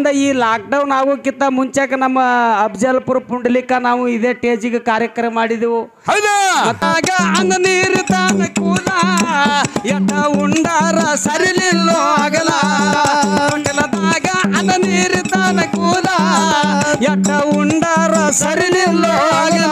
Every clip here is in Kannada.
ಈ ಲಾಕ್ಡೌನ್ ಆಗೋಕ್ಕಿಂತ ಮುಂಚೆಕ ನಮ್ಮ ಅಫಜಲ್ಪುರ ಪುಂಡಲಿಕ ನಾವು ಇದೇ ಟೇಜಿಗೆ ಕಾರ್ಯಕ್ರಮ ಮಾಡಿದೆವು. ಮತ್ತಾಗ ಅಂದ ನೀರು ತಾನ ಕೂಲ ಎಟ್ಟ ಉಂಡಾರ ಸರಿಲಿಲ್ಲೋ ಆಗಲ ಪಂಡಲದಾಗ ಅಂದ ನೀರು ತಾನ ಕೂಲ ಎಟ್ಟ ಉಂಡಾರ ಸರಿಲಿಲ್ಲೋ ಆಗಲ.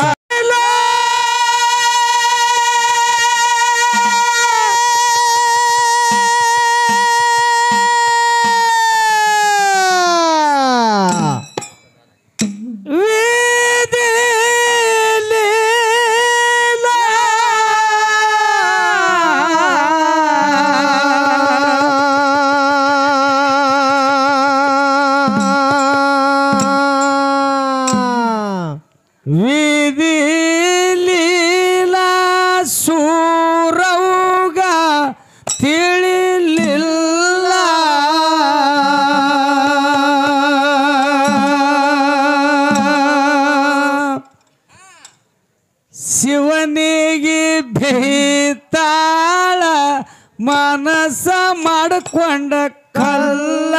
ಶಿವನಿಗೆ ಬೇತಾಳ ಮನಸ್ಸ ಮಾಡಿಕೊಂಡ ಕಲ್ಲ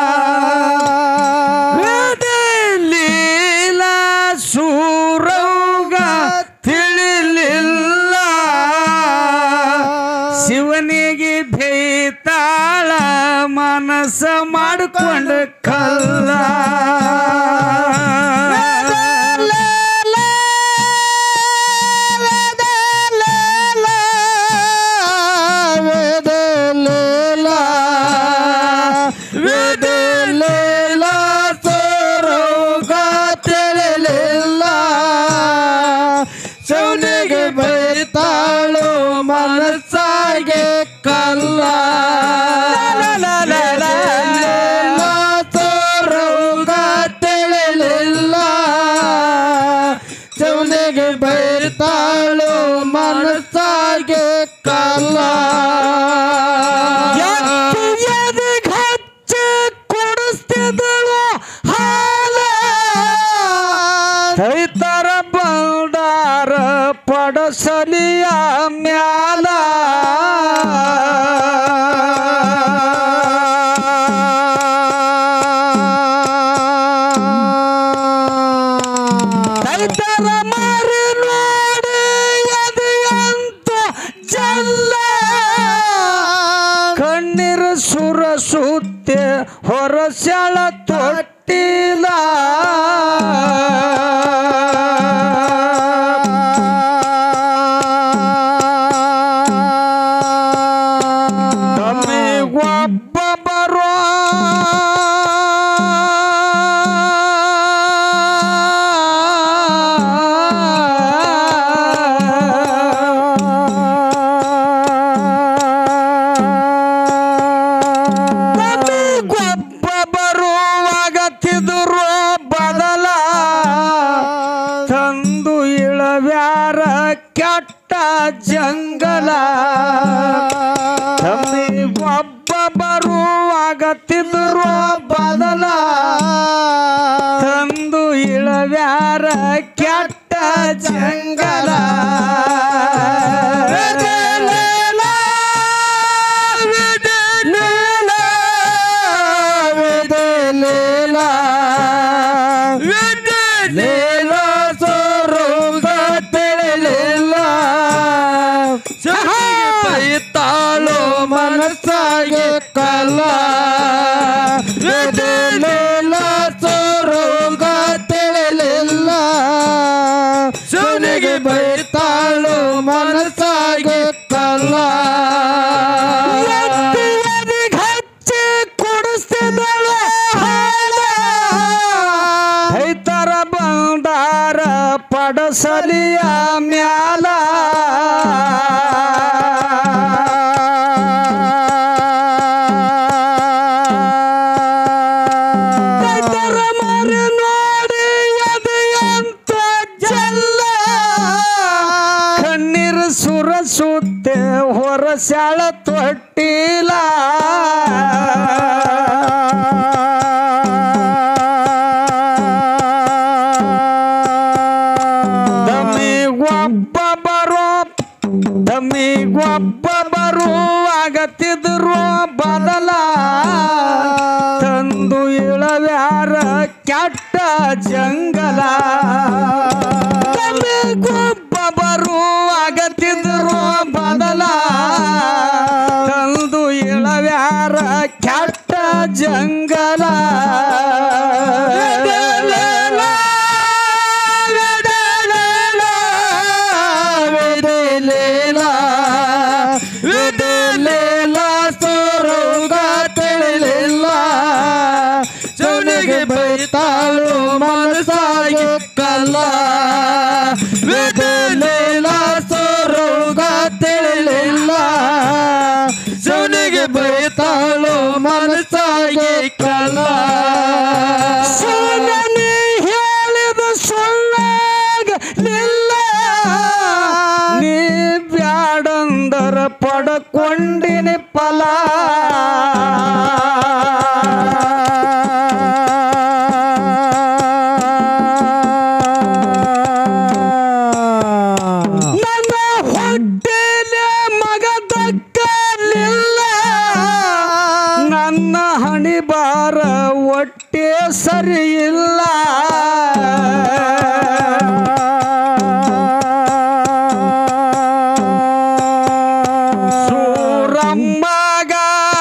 ಲೀಲಾ ಸೂರೌಗ ತಿಳಿಲಿಲ್ಲ ಶಿವನಿಗೆ ಬೇತಾಳ ಮನಸ್ಸ ಮಾಡಿಕೊಂಡ ಕಲ್ಲ. ಮನಸ್ಸಾಗೆ ಕಲ್ಲ ತೋರುಗ ತಿಳಿಲಿಲ್ಲ ಚೌನಿಗೆ ಬೈತಾಳು ಮನಸ್ಸಾಗೆ ಕಲ್ಲ. ಹಚ್ಚಿ ಕುಡಿಸ್ತಿದ್ದಳು ಹಾಲ ರೈತರ ಬಂದಾರ ಪಡಸಲಿಯ ಮ್ಯಾಲ ರೈತರ ಮಾರಿ ನೋಡಿ ಅದು ಅಂತ ಜಲ್ಲ ಕಣ್ಣೀರು ಸುರ ಸುತ್ತೆ ಹೊರಸಳ ತೊಟ್ಟಿಲ ಕೆಟ್ಟ ಜಂಗಲ ಒಬ್ಬ ಬರುವಾಗತ್ತಿದ್ರು ಬದಲ ತಂದು ಇಳವ್ಯಾರ ಕೆಟ್ಟ ಜಂಗಲ. ತಾಳು ಮನಸ್ಸಾಗೆ ಕಲ್ಲ ಲೀಲ ಸೋರುಗ ತಿಳಿಲಿಲ್ಲ ಸುನಿಗೆ ಬೈತಾಳು ಮನಸ್ಸಾಗೆ ಕಲ್ಲ. ಹಚ್ಚಿ ಕುಡಿಸ್ತಿದ್ದಳು ರೈತರ ಬಂದಾರ ಪಡಸಲಿಯ ಮ್ಯಾಲ ಸುರ ಸುತ್ತೆ ಹೊರಸ್ಯಾಳ ತೊಟ್ಟಿಲ ದಮ್ಮಿಗೊಬ್ಬ ಬರುವಾಗತ್ತಿದ್ರು ಬದಲ ತಂದು ಇಳ ಇಳವ್ಯಾರ ಕೆಟ್ಟ ಜಂಗಲ ಗೊಬ್ಬರು ಆಗತ್ತಿದ್ರು ಬದಲ ತಂದು ಇಳವ್ಯಾರ ಕೆಟ್ಟ ಜಂಗಲ ಬೈತಾಳು ಮನಸಾಗಿ ಕಲ್ಲ ವಿಧಲಿಲ್ಲ ಸೋರೋಗ ತಿಳಿಲಿಲ್ಲ ಸೋನಿಗೆ ಬೈತಾಳು ಮನಸಾಗಿ ಕಲ್ಲ ಸೋನನಿ ಹೇಳಿದ ಸುಳ್ಳಾಗಲಿಲ್ಲ ನೀ ಬ್ಯಾಡಂದರ ಪಡಕೊಂಡಿನಿ ಫಲ ಬಾರ ಒಟ್ಟೆ ಸರಿ ಇಲ್ಲ ಸೂರಮ್ಮಗ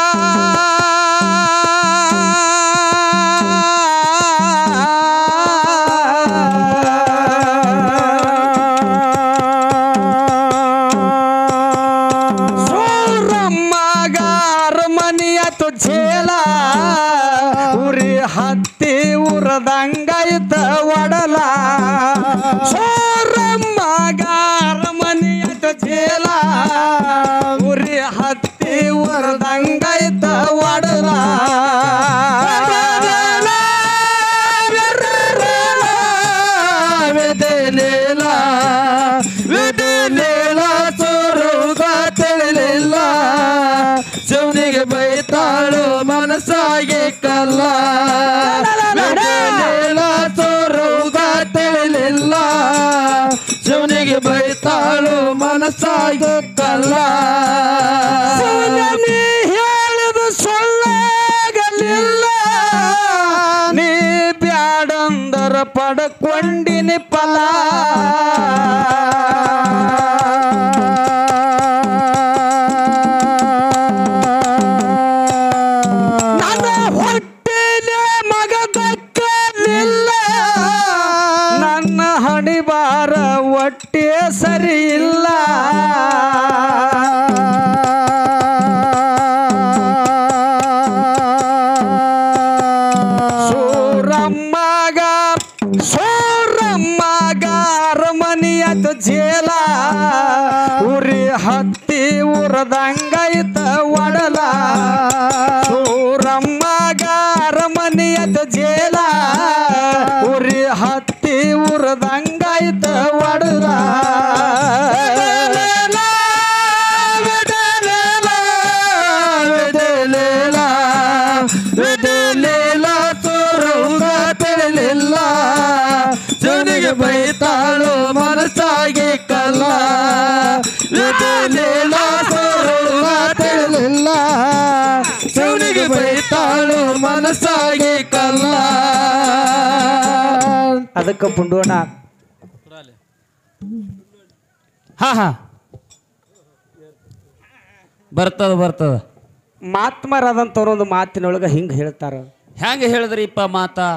ಅರಮನೆಯತು ಝೇಲ ಉರಿ ಹತ್ತಿ ಉರದಂಗಾಯ್ತ ಒಡಲ ಸೋರಮ್ಮಗ ಅರಮನೆಯತು ಝೇಲ ಉರಿ ಹತ್ತಿ ಉರದಂಗಾಯ್ತ ಒಡಲ ವಿಧಲಿಲ್ಲ ವಿಧಲಿಲ್ಲ ಸೋರೋಗ ತಿಳಿಲಿಲ್ಲ ಶಿವನಿಗೆ ಬೈತಾಳು ಮನಸಾಗಿ ಕಲ್ಲ ವಿಧಲಿಲ್ಲ ಸೋರೋಗ ತಿಳಿಲಿಲ್ಲ ಶಿವನಿಗೆ ಬೈತಾಳು ಮನಸಾಗಿ ಕಲ್ಲ ಹೇಳಿದ ಸುಳ್ಳಾಗಲಿಲ್ಲ ನೀ ಬ್ಯಾಡಂದರ ಪಡಕೊಂಡಿನಿ ಫಲ ನನ್ನ ಹೊಟ್ಟೆಲೆ ಮಗ ದಕ್ಕಲಿಲ್ಲ ನನ್ನ ಹಣಿಬಾರ ಒಟ್ಟೆ ಸರಿ ಇಲ್ಲ ಸೋರಮ್ಮಗ ಅರಮನೆಯತು ಝೇಲ ಉರಿ ಹತ್ತಿ ಉರದಂಗಾಯ್ತ ಒಡಲ ಸೋರಮ್ಮಗ ಅರಮನೆಯತು ಝೇಲ ಉರಿ ಹತ್ತಿ ಉರದಂಗಾಯ್ತ ಒಡಲ ಶಿವನಿಗೆ ಬೈತಾಳು ಮನಸಾಗಿ ಕಲ್ಲ ವಿಧಲಿಲ್ಲ ಸೋರೋಗ ತಿಳಿಲಿಲ್ಲ ಶಿವನಿಗೆ ಬೈತಾಳು ಮನಸಾಗಿ ಕಲ್ಲ ಅದಕ್ಕೆ ಪುಂಡೋಣ ಹಾ ಬರ್ತದ ಮಾತ್ಮರಾದಂಥವ್ರು ಒಂದು ಮಾತಿನೊಳಗೆ ಹಿಂಗೆ ಹೇಳ್ತಾರ. ಹೆಂಗೆ ಹೇಳಿದ್ರಿಪ್ಪ ಮಾತಾ?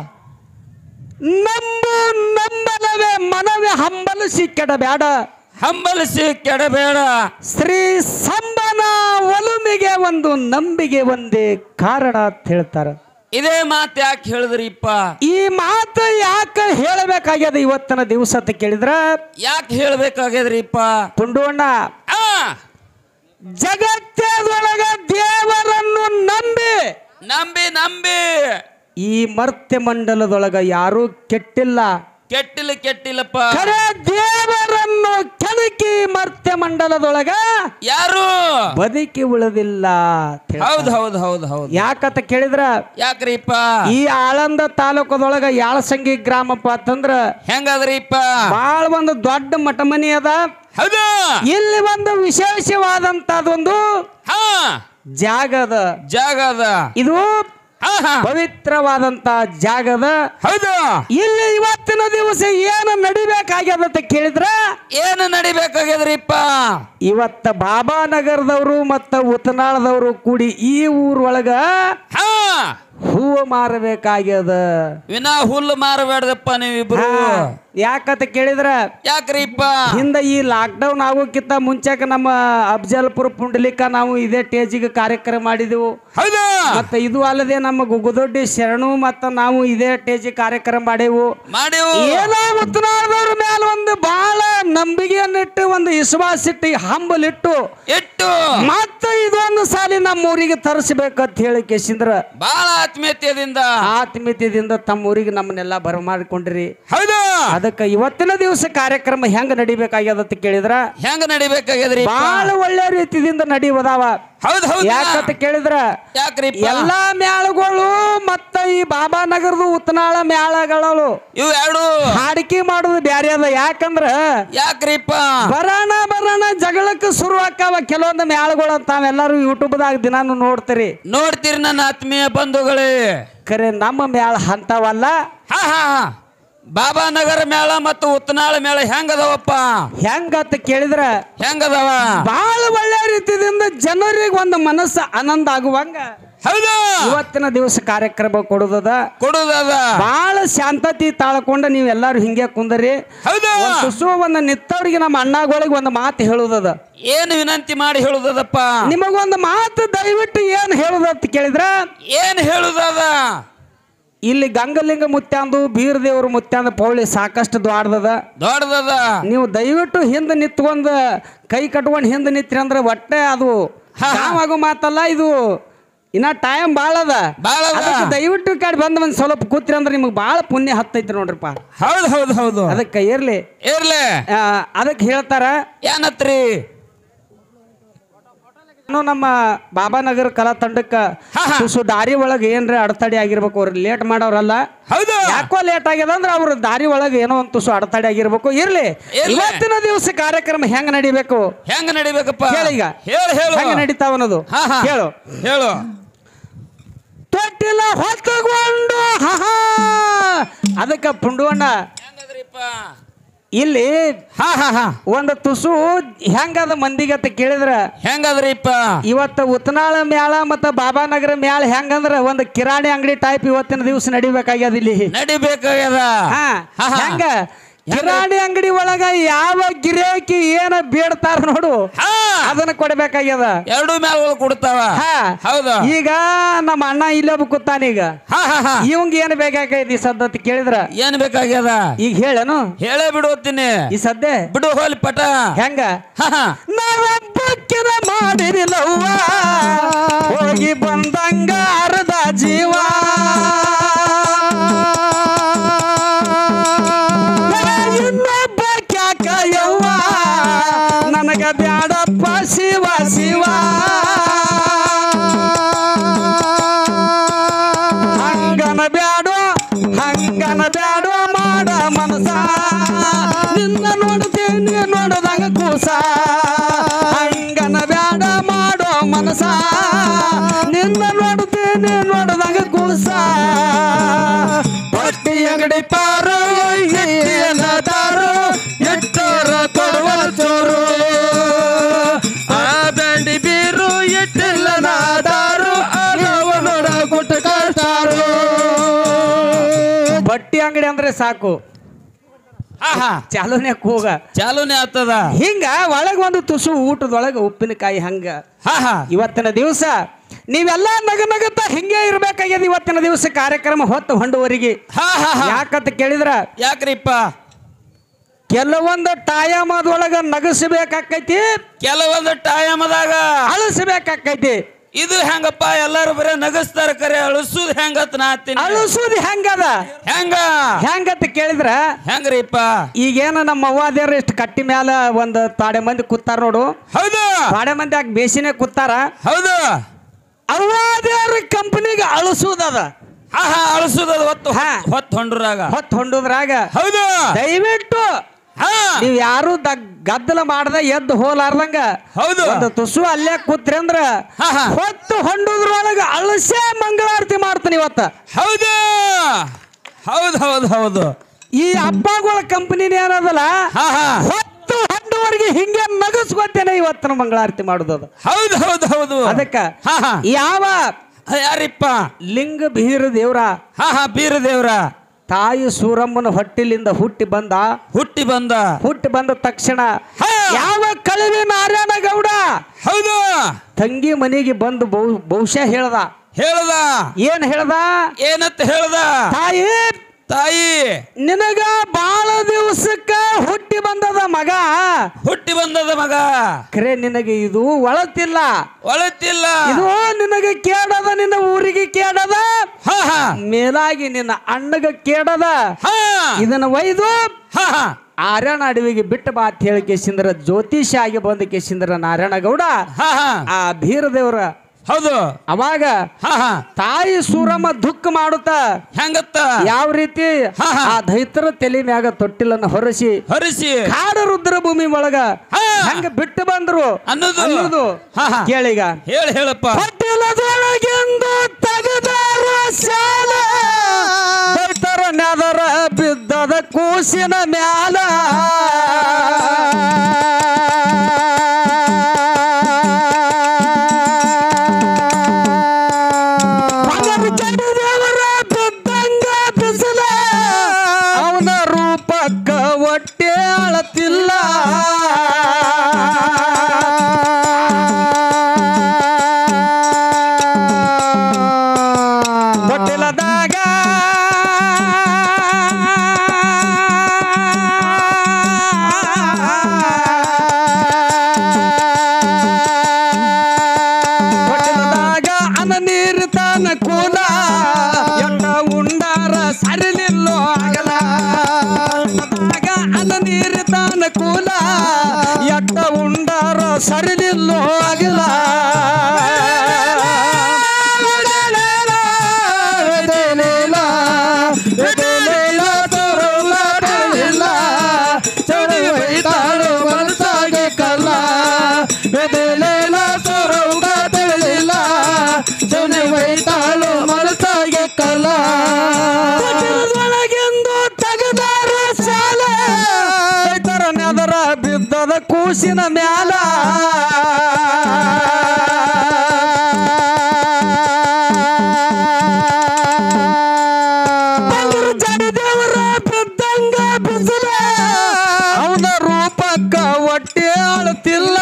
ನಂಬಲವೇ ಮನವೇ ಹಂಬಲಿಸಿ ಕೆಡಬೇಡ, ಹಂಬಲಿಸಿ ಕೆಡಬೇಡ. ಶ್ರೀ ಸಂಬನ ಒಲುಮೆಗೆ ಒಂದು ನಂಬಿಗೆ ಒಂದೇ ಕಾರಣ ಅಂತ ಹೇಳ್ತಾರ. ಇದೇ ಮಾತು ಯಾಕೆ ಹೇಳಿದ್ರಿಪ್ಪ? ಈ ಮಾತು ಯಾಕೆ ಹೇಳಬೇಕಾಗ್ಯದ ಇವತ್ತಿನ ದಿವಸ ಅಂತ ಕೇಳಿದ್ರ ಯಾಕೆ ಹೇಳಬೇಕಾಗ್ಯದ್ರಿಪ್ಪ? ಪುಂಡೋಣ, ಜಗತ್ತದೊಳಗ ದೇವರನ್ನು ನಂಬಿ ನಂಬಿ ನಂಬಿ ಈ ಮರ್ತ್ಯ ಮಂಡಲದೊಳಗ ಯಾರೂ ಕೆಟ್ಟಿಲ್ಲ. ಕೆಟ್ಟಿಲ್ಲಪ್ಪ. ಖರೆ ದೇವರನ್ನು ಕೆಣಕಿ ಮರ್ತ್ಯ ಮಂಡಲದೊಳಗ ಯಾರು ಬದುಕಿ ಉಳಿದಿಲ್ಲ. ಹೌದು. ಯಾಕಂತ ಕೇಳಿದ್ರ ಯಾಕ್ರಿಪ್ಪ? ಈ ಆಳಂದ ತಾಲೂಕದೊಳಗ ಯಾಳಸಂಗಿ ಗ್ರಾಮಪ್ಪ ಅಂತಂದ್ರ ಹೆಂಗದ್ರಿಪ್ಪ? ಬಾಳ ಒಂದು ದೊಡ್ಡ ಮಠ ಮನಿ ಅದ. ಹೌದು. ಇಲ್ಲಿ ಒಂದು ವಿಶೇಷವಾದಂತದೊಂದು ಜಾಗ ಅದ. ಇದು ಪವಿತ್ರವಾದಂತ ಜಾಗದ. ಹೌದು. ಇಲ್ಲಿ ಇವತ್ತಿನ ದಿವಸ ಏನು ನಡಿಬೇಕಾಗ್ಯದ ಅಂತ ಕೇಳಿದ್ರ ಏನು ನಡಿಬೇಕಾಗ್ಯದ್ರಿಪ್ಪ? ಇವತ್ತ ಬಾಬಾನಗರದವರು ಮತ್ತ ಉತ್ತನಾಳದವರು ಕೂಡಿ ಈ ಊರೊಳಗ ಹೂವು ಮಾರಬೇಕಾಗ್ಯದ. ವಿನಾ ಹುಲ್ಲು ಮಾರಬೇಡ್ದಪ್ಪ ನೀವಿಬ್ರು. ಯಾಕಂತ ಕೇಳಿದ್ರ ಯಾಕ್ರಿಪ್ಪ? ಹಿಂದ ಈ ಲಾಕ್ಡೌನ್ ಆಗೋಕ್ಕಿಂತ ಮುಂಚೆಕ ನಮ್ಮ ಅಫಜಲ್ಪುರ ಪುಂಡಲಿಕ ನಾವು ಇದೇ ಟೇಜಿಗೆ ಕಾರ್ಯಕ್ರಮ ಮಾಡಿದೆವು. ಮತ್ತೆ ಇದು ಅಲ್ಲದೆ ನಮ್ಮ ಗುಗ್ಗುದೊಡ್ಡಿ ಶರಣು ಮತ್ತ ನಾವು ಇದೇ ಟೇಜಿ ಕಾರ್ಯಕ್ರಮ ಮಾಡೇವು. ಏನೋ ಉತ್ತನಾಳದವ್ರ ಮೇಲೆ ಒಂದು ಬಹಳ ನಂಬಿಕೆಯನ್ನಿಟ್ಟು ಒಂದು ವಿಶ್ವಾಸ ಇಟ್ಟು ಹಂಬಲಿಟ್ಟು ಮತ್ತ ಇದೊಂದು ಸಾಲಿ ನಮ್ಮ ಊರಿಗೆ ತರಿಸಬೇಕಂತ ಹೇಳಿ ಕೇಸಿಂದ್ರ ಬಹಳ ಆತ್ಮೀಯತೆಯಿಂದ ತಮ್ಮ ಊರಿಗೆ ನಮ್ಮನ್ನೆಲ್ಲ ಬರಮಾಡಿಕೊಂಡ್ರಿ. ಅದಕ್ಕೆ ಇವತ್ತಿನ ದಿವಸ ಕಾರ್ಯಕ್ರಮ ಹೆಂಗ ನಡಿಬೇಕಾಗ್ಯದ ಅಂತ ಕೇಳಿದ್ರ ಹೆಂಗ ನಡಿಬೇಕಾಗ್ಯದ್ರಿ? ಬಹಳ ಒಳ್ಳೆ ರೀತಿಯಿಂದ ನಡೆಯುವುದಾವ. ಯಾಕಂತ ಕೇಳಿದ್ರ ಎಲ್ಲಾ ಮೇಳಗಳು ಮತ್ತ ಈ ಬಾಬಾನಗರದ ಉತ್ತನಾಳ ಮೇಳಗಳು ಇವು ಎರಡು ಹಾಡಿಕೆ ಮಾಡುದು ಬ್ಯಾರೆ ಅದ. ಯಾಕ್ರಿಪ್ಪ? ಬರೋಣ ಜಗಳಕ್ಕೆ ಶುರು ಆಕಾವ ಕೆಲವೊಂದು ಮೇಳಗಳು ಅಂತ ತಾವೆಲ್ಲರೂ ಯೂಟ್ಯೂಬ್ದಾಗ ದಿನಾನು ನೋಡ್ತೀರಿ ನನ್ನ ಆತ್ಮೀಯ ಬಂಧುಗಳೇ. ಖರೆ ನಮ್ಮ ಮೇಳ ಅಂತವಲ್ಲ. ಬಾಬಾನಗರ ಮೇಳ ಮತ್ತು ಉತ್ತನಾಳ ಮೇಳ ಹೆಂಗದವಪ್ಪ? ಹೆಂಗಂತ ಕೇಳಿದ್ರ ಹೆಂಗದವ? ಬಹಳ ಒಳ್ಳೆ ರೀತಿಯಿಂದ ಜನರಿಗೆ ಒಂದು ಮನಸ್ಸು ಆನಂದ ಆಗುವಂಗ ಇವತ್ತಿನ ದಿವಸ ಕಾರ್ಯಕ್ರಮ ಕೊಡುದದ. ಬಹಳ ಶಾಂತತಿ ತಾಳ್ಕೊಂಡ ನೀವೆಲ್ಲಾರು ಹಿಂಗೆ ಕುಂದರಿ. ಒಂದು ನಿತ್ತವ್ರಿಗೆ ನಮ್ಮ ಅಣ್ಣಗಳಿಗೆ ಒಂದು ಮಾತು ಹೇಳುದದ. ಏನು ವಿನಂತಿ ಮಾಡಿ ಹೇಳುದಪ್ಪ? ನಿಮಗೊಂದು ಮಾತು ದಯವಿಟ್ಟು ಏನು ಹೇಳುದಂತ ಕೇಳಿದ್ರ ಏನು ಹೇಳುದದ? ಇಲ್ಲಿ ಗಂಗಲಿಂಗ ಮುತ್ಯಾಂದು ಬೀರದೇವ್ರ ಮುತ್ಯಾಂದ ಪೌಳಿ ಸಾಕಷ್ಟು ದೊಡ್ಡದ. ನೀವು ದಯವಿಟ್ಟು ಹಿಂದೆ ನಿತ್ಕೊಂಡ್ ಕೈ ಕಟ್ಕೊಂಡು ಹಿಂದೆ ನಿತ್ರಿ ಅಂದ್ರೆ ಒಟ್ಟೆ ಅದು ಆಗೋ ಮಾತಲ್ಲ. ಇದು ಇನ್ನ ಟೈಮ್ ಭಾಳ ಅದ. ದಯವಿಟ್ಟು ಕಡೆ ಬಂದ್ ಒಂದ್ ಸ್ವಲ್ಪ ಕೂತ್ರಿ ಅಂದ್ರೆ ನಿಮ್ಗೆ ಭಾಳ ಪುಣ್ಯ ಹತ್ತೈತಿ ನೋಡ್ರಿಪ್ಪ. ಹೌದು. ಅದಕ್ಕೆ ಇರ್ಲಿ ಅದಕ್ಕೆ ಹೇಳ್ತಾರ ಏನತ್ರಿ? ನಮ್ಮ ಬಾಬಾನಗರ ಕಲಾ ತಂಡಕ್ಕ ದಾರಿ ಒಳಗೆ ಏನ್ರ ಅಡತಡಿ ಆಗಿರ್ಬೇಕು. ಅವ್ರು ಲೇಟ್ ಮಾಡೋರಲ್ಲ. ಯಾಕೋ ಲೇಟ್ ಆಗ್ಯದ ಅಂದ್ರೆ ಅವ್ರ ದಾರಿ ಒಳಗೆ ಏನೋ ಒಂದು ತುಸು ಅಡತಡಿ ಆಗಿರ್ಬೇಕು. ಇರ್ಲಿ ಇವತ್ತಿನ ದಿವಸ ಕಾರ್ಯಕ್ರಮ ಹೆಂಗ ನಡಿಬೇಕು? ಹೆಂಗ ನಡಿಬೇಕಪ್ಪ? ಹೇಳೀಗ ಹೆಂಗ ನಡೀತಾವ ಅನ್ನೋದು ಹೇಳು. ತೊಟ್ಟಿಲ್ಲ ಹೊತ್ತುಕೊಂಡು ಅದಕ್ಕ ಪುಂಡುವಣ್ಣ ಇಲ್ಲಿ ಒಂದು ತುಸು ಹೆಂಗದ ಮಂದಿಗೆ ಅಂತ ಕೇಳಿದ್ರ ಹೆಂಗದ್ರಿಪ್ಪ? ಇವತ್ತ ಉತ್ತನಾಳ ಮ್ಯಾಳ ಮತ್ತ ಬಾಬಾನಗರ ಮ್ಯಾಳ ಹೆಂಗಂದ್ರ ಒಂದು ಕಿರಾಣಿ ಅಂಗಡಿ ಟೈಪ್ ಇವತ್ತಿನ ದಿವಸ ನಡಿಬೇಕಾಗ್ಯದ. ಇಲ್ಲಿ ನಡಿಬೇಕಾಗ್ಯದ. ಹೆಂಗ ಕಿರಾಣಿ ಅಂಗಡಿ ಒಳಗ ಯಾವ ಗಿರಾಕಿ ಏನ ಬೇಡ್ತಾರ ನೋಡು ಅದನ್ನ ಕೊಡ್ಬೇಕಾಗ್ಯದ. ಎರಡು ಮೇಳಗಳು ಕೊಡ್ತಾವ. ಈಗ ನಮ್ಮ ಅಣ್ಣ ಇಲ್ಲೊಬ್ಬ ಕೂತಾನೀಗ. ಇವಂಗ ಏನ್ ಬೇಕಾಗೈತಿ ಈ ಸದ್ದ ಅಂತ ಕೇಳಿದ್ರ ಏನ್ ಬೇಕಾಗ್ಯದ? ಈಗ ಹೇಳನು ಹೇಳೇ ಬಿಡುತ್ತೀನಿ. ಈ ಸದ್ದೆ ಬಿಡು ಹೋಲಿ ಪಟ. ಹೆಂಗ ನಾವೊಬ್ಬಕ್ಕಿನ ಮಾಡಿರಿಲ್ಲವ್ವ ಹೋಗಿ ಬಂದಂಗ ಅರ್ಧ ಜೀವ ನನಗ ಬ್ಯಾಡಪ್ಪ ಶಿವ ಶಿವ ಹಂಗನ ಬ್ಯಾಡೋ ಮಾಡ ಮನಸ ನಿನ್ನ ನೋಡ್ತೇನೆ ನೋಡದಂಗ ಕೂಸ ಹಂಗನ ಬ್ಯಾಡ ಮಾಡೋ ಮನಸ ನಿನ್ನ ನೋಡ್ತೇನೆ ನೋಡದಂಗ ಕೂಸ ಬಟ್ಟಿ ಅಂಗಡಿ ಪಾರು ದಾರು ಎಟ್ಟೋರ ಕೊಡುವ ಚೋರು ಆ ಬ್ಯಾಂಡಿ ಬೀರು ಎಟ್ಟಿಲ್ಲ ನಾದಾರು ಅಲವ ನೋಡ ಗುಟ್ಟ ಕಟ್ಟಾರು. ಬಟ್ಟಿ ಅಂಗಡಿ ಅಂದ್ರೆ ಸಾಕು ಚಾಲೂನೆ ಆಗ್ತದ. ಹಿಂಗ ಒಳಗ ಒಂದು ತುಸು ಊಟದೊಳಗ ಉಪ್ಪಿನಕಾಯಿ ಹಂಗ ಇವತ್ತಿನ ದಿವಸ ನೀವೆಲ್ಲ ನಗನಗತ್ತ ಹಿಂಗೆ ಇರ್ಬೇಕಾಗ್ಯದ. ಇವತ್ತಿನ ದಿವಸ ಕಾರ್ಯಕ್ರಮ ಹೊತ್ತು ಹೊಂಡುವರಿಗೆ ಯಾಕಂತ ಕೇಳಿದ್ರ ಯಾಕ್ರಿಪ್ಪ? ಕೆಲವೊಂದು ಟಾಯಮದೊಳಗ ನಗಸಬೇಕಾಕೈತಿ, ಕೆಲವೊಂದು ಟಾಯಮದಾಗ ಅಳಿಸಬೇಕಾಕೈತಿ. ಇದು ಹೆಂಗಪ್ಪ? ಎಲ್ಲಾರು ಬರೀ ನಗಸ್ತಾರ, ಕರೆ ಅಳಿಸುದು ಹೆಂಗತ್ ನಾತೀನಿ. ಅಳಿಸುದು ಹೆಂಗದ? ಹೆಂಗಂತ ಕೇಳಿದ್ರ ಹೆಂಗ್ರಿಪ್ಪ? ಈಗೇನ ನಮ್ಮ ಅವ್ವಾದೇವ್ರ ಇಷ್ಟು ಕಟ್ಟಿ ಮ್ಯಾಲ ಒಂದು ತಾಡೆ ಮಂದಿ ಕೂತಾರ ನೋಡು. ಹೌದು. ತಾಡೆ ಮಂದಿ ಆಗ ಬೇಸಿನೇ ಕೂತಾರ. ಹೌದು. ಅವ್ವಾದೇವ್ರ ಕಂಪನಿಗೆ ಅಳಿಸುದದ. ಅಳಿಸುದದ ಹೊತ್ತು ಹೊಂಡುದ್ರಾಗ. ಹೌದು. ದಯವಿಟ್ಟು ನೀವ್ ಯಾರು ಗದ್ದಲ ಮಾಡದ ಎದ್ದು ಹೋಲಾರ್ದಂಗ ಹೌದು ಒಂದು ತುಸು ಅಲ್ಲೇ ಕೂತ್ರಿ ಅಂದ್ರ ಹೊತ್ತು ಹೊಂಡುದ್ರೊಳಗ ಅಳಸೆ ಮಂಗಳಾರತಿ ಮಾಡ್ತಾನೆ ಇವತ್ತ. ಹೌದು ಹೌದು ಹೌದು ಹೌದು ಈ ಹಬ್ಬಗಳ ಕಂಪನಿನ ಏನದಲ್ಲ ಹೊತ್ತು ಹಣ್ಣುವರೆಗೆ ಹಿಂಗೆ ನಗಸ್ಕೊತೇನೆ ಇವತ್ತಿನ ಮಂಗಳಾರತಿ ಮಾಡುದು. ಹೌದು ಹೌದು ಹೌದು ಅದಕ್ಕ ಯಾವ ಯಾರಿಪ್ಪ ಲಿಂಗ ಬೀರ ದೇವ್ರ ಬೀರ ದೇವ್ರ ತಾಯಿ ಸೂರಮ್ಮನ ಹೊಟ್ಟಿಲಿಂದ ಹುಟ್ಟಿ ಬಂದ ತಕ್ಷಣ ಯಾವ ಕಳವಿ ನಾರಾಯಣ ಗೌಡ ಹೌದು ತಂಗಿ ಮನೆಗೆ ಬಂದು ಬಹುಶಃ ಹೇಳ್ದ ಏನ್ ಹೇಳ್ದ ಏನಂತ ಹೇಳ್ದ ತಾಯಿ ನಿನಗ ಬಾಳ ದಿವಸಕ್ಕ ಹುಟ್ಟಿ ಬಂದದ ಮಗ ಖರೆ ನಿನಗೆ ಇದು ಒಳತಿಲ್ಲ ಇದು ನಿನಗೆ ಕೇಳದ, ನಿನ್ನ ಊರಿಗೆ ಕೇಳದ, ಮೇಲಾಗಿ ನಿನ್ನ ಅಣ್ಣಗ ಕೇಳದ. ಇದನ್ನ ಒಯ್ದು ಆರ್ಯನ ಅಡವಿಗೆ ಬಿಟ್ಟು ಬಾ ಅಂತ ಹೇಳಿ ಕೇಸಿಂದ್ರ ಜ್ಯೋತಿಷ ಆಗಿ ಬಂದ ಕೇಸಿಂದ್ರ ನಾರಾಯಣ ಗೌಡ ಆ ಬೀರದೇವ್ರ ಹೌದು ಅವಾಗ ತಾಯಿ ಸೂರಮ್ಮ ದುಃಖ ಮಾಡುತ್ತ ಹೆಂಗತ್ತ ಯಾವ ರೀತಿ ಆ ದೈತರ ತಲೆ ಮ್ಯಾಗ ತೊಟ್ಟಿಲನ್ನು ಹೊರಸಿ ಕಾಡ ರುದ್ರ ಭೂಮಿ ಒಳಗ ಹಂಗ ಬಿಟ್ಟು ಬಂದ್ರು ಅನ್ನೋದು ಕೇಳಿಗ ಹೇಳಪ್ಪ. ತೊಟ್ಟಿಲದೊಳಗೆಂದು ತೆಗೆದಾರ ಶಾಲ ದೈತರ ನೆದರ ಬಿದ್ದದ ಕೂಸಿನ ಮ್ಯಾಲ ಸರಿಲಿಲ್ಲೋ ಆಗಿಲ್ಲ ಮನಸಾಗೆ ಕಲ್ಲ ಜನ ವೈತಾಳು ಮನಸಾಗೆ ಕಲ್ಲ ಒಳಗೆಂದು ತೆಗೆದಾರ ಸಾಲ ರೈತರ ನೆದರ ಬಿದ್ದದ ಕೂಸಿನ ಮ್ಯಾಲ ಜಡದೇವರ ಬಿದ್ದಂಗ ಬಿಸಿಲ ಅವನ ರೂಪಕ್ಕ ಒಟ್ಟೆ ಆಳುತ್ತಿಲ್ಲ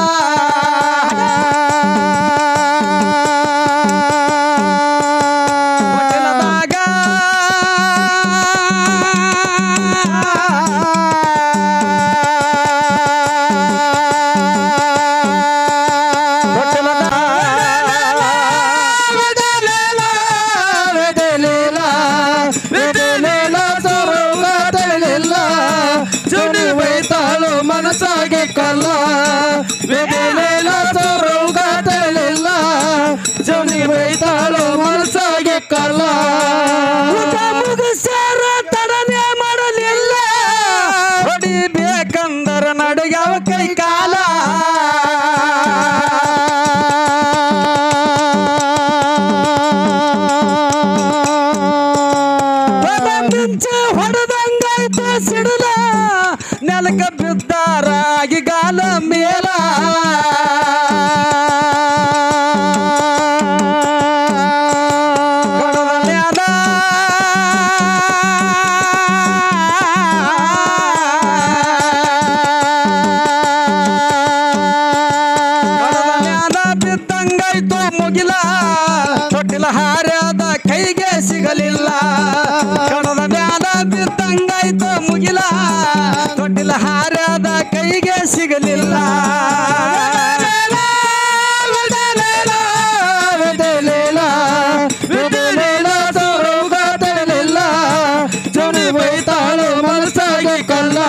ಮನಸಾಗೆ ಕಲ್ಲ ಜನಿ ಬೈತಾಳು ಮನಸಾಗೆ ಕಲ್ಲ ಮುಗಿಸ್ಯಾರ ತಡನೆ ಮಾಡಲಿಲ್ಲ ಹೊಡಿಬೇಕಂದರ ನಡುಗವ ಕೈ ಕಾಲ ಹೊಡೆದಂಗಾಯ್ತು ಸಿಡಲ ನೆಲಕ ಬಿದ್ದಾರಾಗಿ ಗಾಲ ಮೇಲ ಬಿದ್ದಂಗಾಯ್ತು ಮುಗಿಲ ತೊಟ್ಟಿಲ ಹಾರ್ಯಾದ ಕೈಗೆ ಸಿಗಲಿಲ್ಲ ಕಣದ ಮ್ಯಾಲ ಬಿದ್ದಂಗಾಯ್ತು ಮುಗಿಲ ತೊಟ್ಟಿಲ ಹಾರ್ಯಾದ ಕೈಗೆ ಸಿಗಲಿಲ್ಲ ಜನಿ ಬೈತಾಳು ಮನಸಾಗೆ ಕಲ್ಲ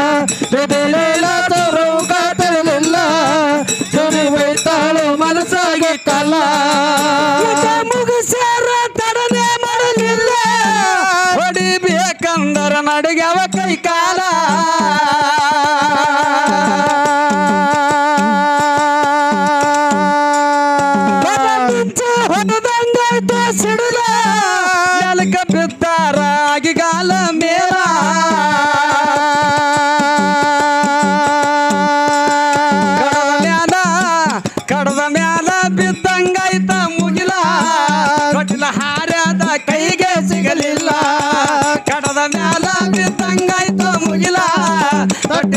ಜನಿ ಬೈತಾಳು ಮನಸಾಗೆ ಕಲ್ಲ ಮುಗಿಸ್ಯಾರ ತಡನೆ ಮಾಡಲಿಲ್ಲ ಹೊಡಿಬೇಕಂದರ ನಡಿಗವ ಕೈ ಕಾಲ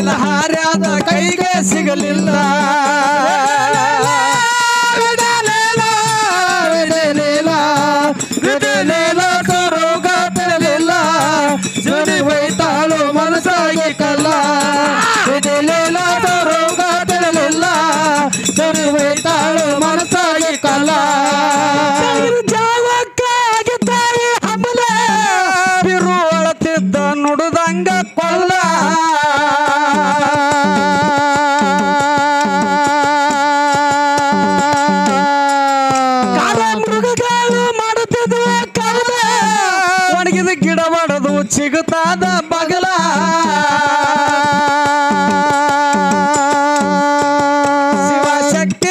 ಎಲ್ಲ ಹಾರ್ಯಾದ ಕೈಗೆ ಸಿಗಲಿಲ್ಲ ರೋಗ ತಿಳಿಲಿಲ್ಲ ಜುಡಿ ಹೋಯ್ತಾಳು ಮನಸ್ಸಾಗಿ ಕಲ್ಲ ರೋಗ ತಿಳಿಲಿಲ್ಲ ಜುಡಿ ಹೋಯ್ತಾಳು ಮನಸ್ಸಾಗಿ ಕಲ್ಲ ಜಾವಕ್ಕಾಗಿ ತಾಯಿ ಹಮಲ ಬಿರು ಅಳತಿದ್ದ ನುಡುದಂಗ ಕೊಳ್ಳ ಗಿಡ ಮಾಡದು ಸಿಗುತ್ತಾದ ಬಗಲ ಶಿವಶಕ್ತಿ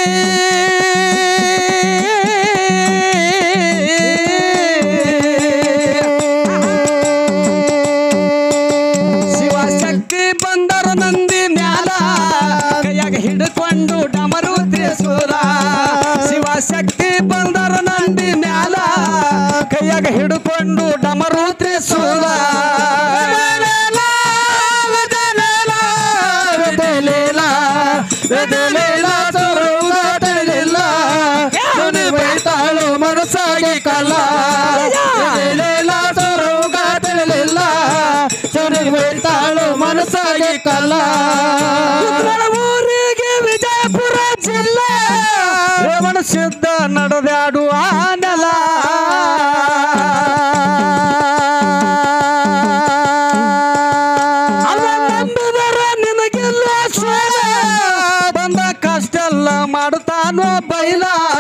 ಶಿವಶಕ್ತಿ ಬಂದರು ನಂದಿ ಮ್ಯಾಲ ಕೈಯಾಗ ಹಿಡ್ಕೊಂಡು ಡಮರು ತ್ರಿಸೂಲ ಶಿವಶಕ್ತಿ ಬಂದರು ನಂದಿ ಮ್ಯಾಲ ಕೈಯಾಗ ಹಿಡ್ಕೊಂಡು ಡಮರು ತ್ರಿಸೂಲ ಬೈತಾಳು ಮನಸ್ಸಾಗಿ ಕಲ್ಲ ತಿಳಿಲಿಲ್ಲ ಬೈತಾಳು ಮನಸ್ಸಾಗಿ ಕಲ್ಲ ಊರಿಗೆ ವಿಜಯಪುರ ಜಿಲ್ಲೆ ರೇವಣ ಸಿದ್ಧ ನಡೆದಾಡುವ ನೆಲ ನಿನಗೆಲ್ಲ ಬಂದ ಕಷ್ಟ ಎಲ್ಲ ಮಾಡುತ್ತಾನೋ ಬೈಲ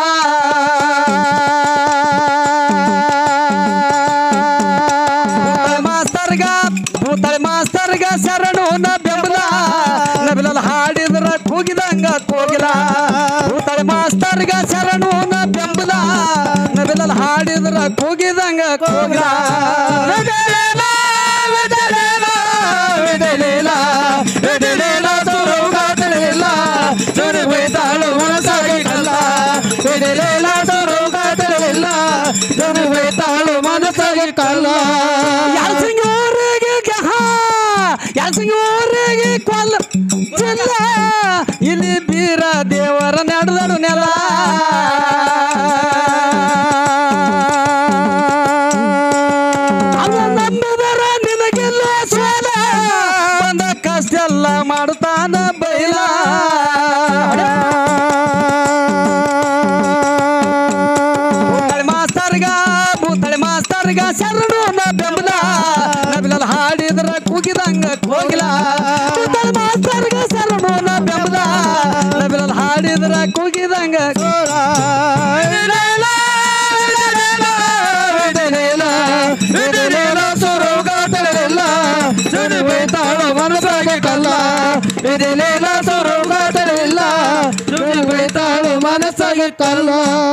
ಮಾಸ್ತರ್ಗ ಶರಣು ನ ಬೆಂಬಲ ನಬಿಲಲ್ಲಿ ಹಾಡಿದ್ರ ಕೂಗಿದಂಗ ಕೋಗಿಲ ಭೂತಾಳೆ ಮಾಸ್ತರ್ಗ ಶರಣು ನ ಬೆಂಬಲ ನಬಿಲಲ್ಲಿ ಹಾಡಿದ್ರ ಕೂಗಿದಂಗ ಕೋಗಿಲ ಬೈತಾಳು ಮನಸ್ಸಾಗಿ ಕಲ್ಲ ಬೈತಾಳು ಮನಸ್ಸಾಗಿ ಕಲ್ಲ ಯಾಸಿಂಗೂರಿಗೆ ಕೊಲ್ಲ ಜಿಲ್ಲ ಇಲ್ಲಿ ಬೀರ ದೇವರ ನಡೆದಳು ನೆಲ ನಂಬಿದರ ನಿನಗೆಲ್ಲ ಸೋಲ ಬಂದ ಕಷ್ಟ ಎಲ್ಲ ಮಾಡುತ್ತಾನ ಬೈಲ ಭೂತಾಳೆ ಮಾಸ್ತರ್ಗ ಶರಣು ನ ಬೆಂಬಲ ನಬಿಲಲ್ಲಿ ಹಾಡಿದ್ರ ಕೂಗಿದಂಗ ಹೋಗಿಲ್ಲ ಭೂತಾಳೆ ಮಾಸ್ತರ್ಗ ಶರಣು ನ ಬೆಂಬಲ ನಬಿಲಲ್ಲಿ ಹಾಡಿದ್ರ ಕೂಗಿದಂಗ ಬೈತಾಳು ಮನಸ್ಸಾಗಿ ಕಲ್ಲ ಬೈತಾಳು ಮನಸ್ಸಾಗಿ ಕಲ್ಲ